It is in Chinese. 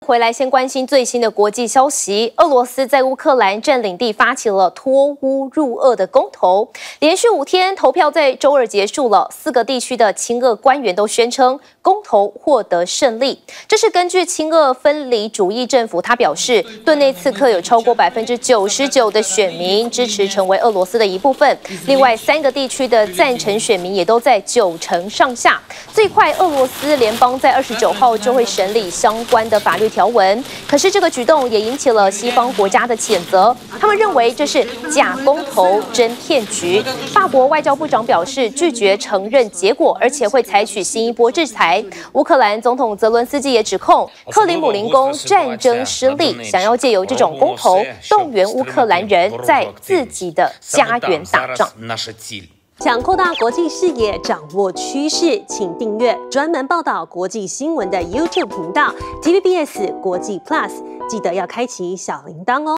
回来，先关心最新的国际消息。俄罗斯在乌克兰占领地发起了脱乌入俄的公投，连续5天投票在周二结束了。4个地区的亲俄官员都宣称公投获得胜利。这是根据亲俄分离主义政府，他表示，顿内茨克有超过99%的选民支持成为俄罗斯的一部分。另外3个地区的赞成选民也都在90%上下。最快，俄罗斯联邦在29号就会审理相关的法律条文，可是这个举动也引起了西方国家的谴责，他们认为这是假公投、真骗局。法国外交部长表示拒绝承认结果，而且会采取新一波制裁。乌克兰总统泽伦斯基也指控克里姆林宫战争失利，想要借由这种公投动员乌克兰人在自己的家园打仗。 想扩大国际视野，掌握趋势，请订阅专门报道国际新闻的 YouTube 频道 TVBS 国际 Plus， 记得要开启小铃铛哦。